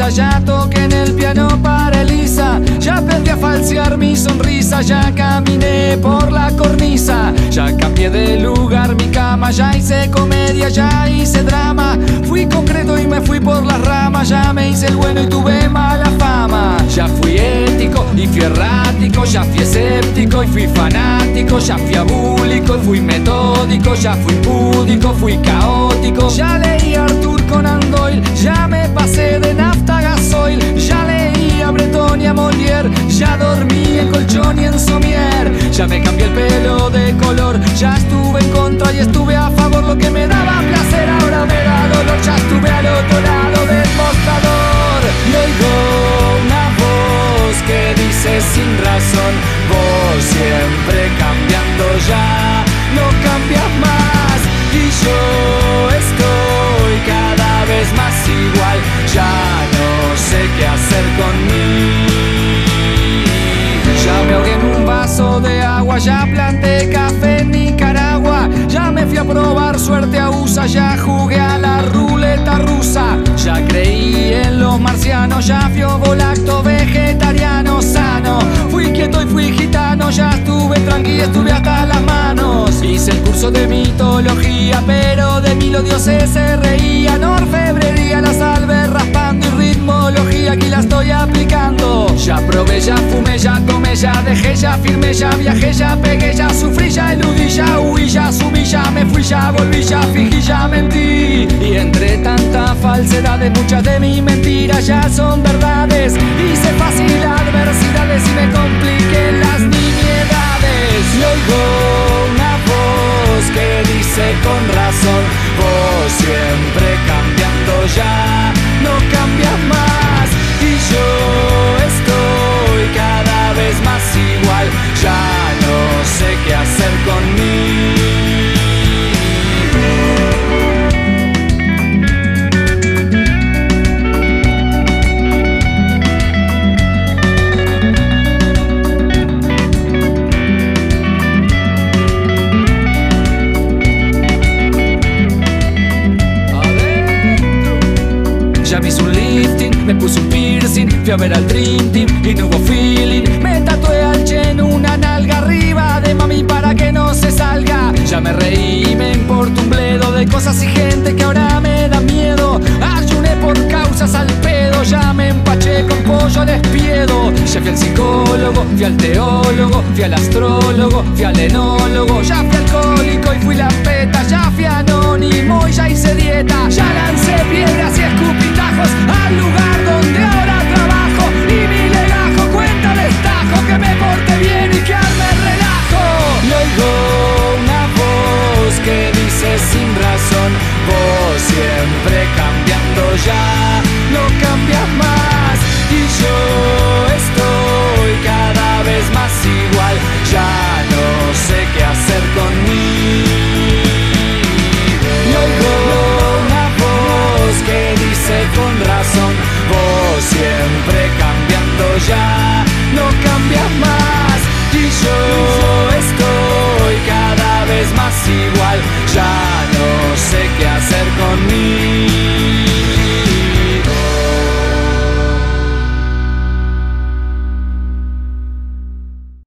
camisa, ya toqué en el piano para Elisa, ya aprendí a falsear mi sonrisa, ya caminé por la cornisa, ya cambié de lugar mi cama, ya hice comedia, ya hice drama, fui concreto y me fui por las ramas, ya me hice el bueno y tuve mala fama, ya fui ético y fui errático, ya fui escéptico y fui fanático, ya fui abúlico y fui metódico, ya fui púdico, fui caótico, ya leí a Arthur Conan Doyle, ya me pasé de nafta a gasoil, ya leí a Breton y a Molière, ya dormí en colchón y en somier, ya me cambié el pelo de color, ya estuve en contra y estuve a favor, lo que me daba placer ahora me da dolor, ya estuve al otro lado del mostrador y oigo una voz que dice sin razón, vos siempre cambiando ya, no cambias más y yo estoy cada vez más igual, ya no sé qué hacer con mí. Ya me ahogué en un vaso de agua, ya planté café en Nicaragua, ya me fui a probar suerte a USA, ya jugué a la ruleta rusa, ya creí en los marcianos, ya fui ovolacto vegetariano sano, fui quieto y fui gitano, ya estuve tranqui, estuve hasta las manos, hice el curso de mitología, pero de mí los dioses se reían, orfebrería, la salve raspando y ritmología, aquí la estoy aplicando, ya probé, ya fumé, ya tomé, ya dejé, ya firmé, ya viajé, ya pegué, ya sufrí, ya eludí, ya huí, ya subí, ya me fui, ya volví, ya fingí, ya mentí. Y entre tanta falsedades, muchas de mis mentiras ya son verdades. Hice fácil adversidades y me compliqué las nimiedades. Y oigo una voz que dice con razón, vos siempre cambiando ya, no cambias más. Y yo estoy cada vez más igual, ya no sé qué hacer conmigo. Ya me hice un lifting, me puse un piercing, fui a ver al Dream Team y no hubo feeling. Me tatué al Chen una nalga arriba de mami para que no se salga. Ya me reí y me importa un bledo de cosas y gente que ahora me da miedo. Ayuné por causas al pedo, ya me empaché con pollo al espiedo. Ya fui al psicólogo, fui al teólogo, fui al astrólogo, fui al enólogo. Ya fui alcohólico y fui la peta, ya fui anónimo y ya hice dieta. Ya lancé piedras y escupitajos al lugar donde ahora